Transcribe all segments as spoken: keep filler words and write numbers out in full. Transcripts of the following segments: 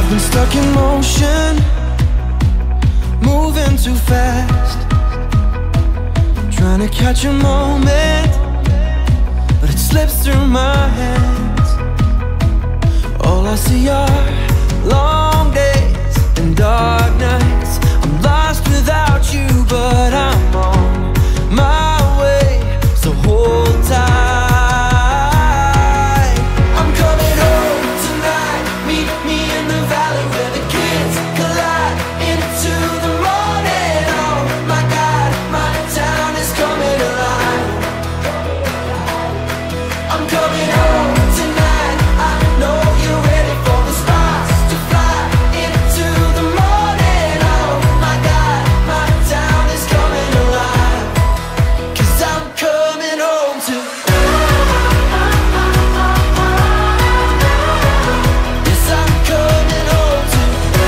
I've been stuck in motion, moving too fast, trying to catch a moment, but it slips through my hands. All I see are long days and dark nights. I'm lost without you, but I'm on my way, so hold tight. I'm coming home tonight. Meet me in the valley where the kids collide into the morning. Oh my God, my town is coming alive. I'm coming home tonight. I know you're ready for the sparks to fly into the morning. Oh my God, my town is coming alive. 'Cause I'm coming home to Yes, I'm coming home to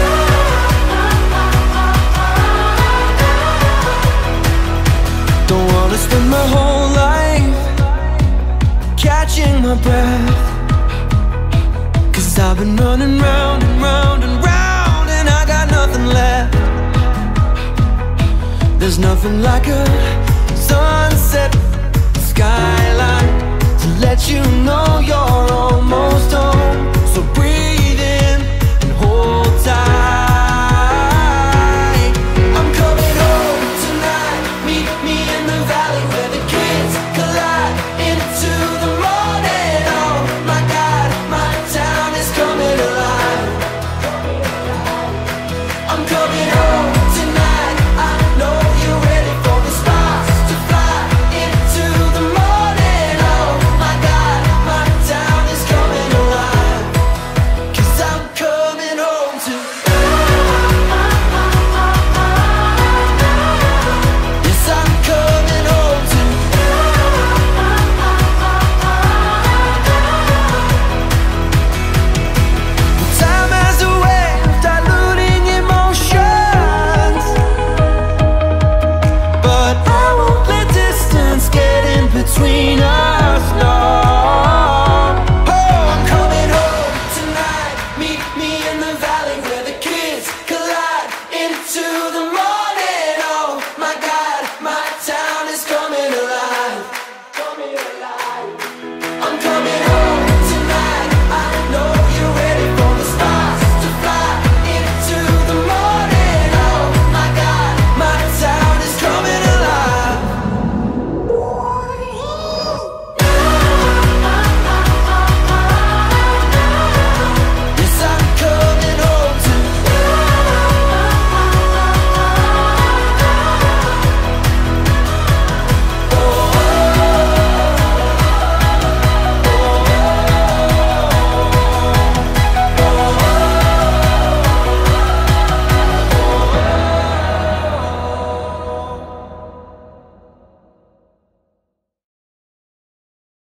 Don't wanna spend my whole life catching my breath, 'cause I've been running round and round and round, and I got nothing left. There's nothing like a sunset skyline to let you know you're almost home.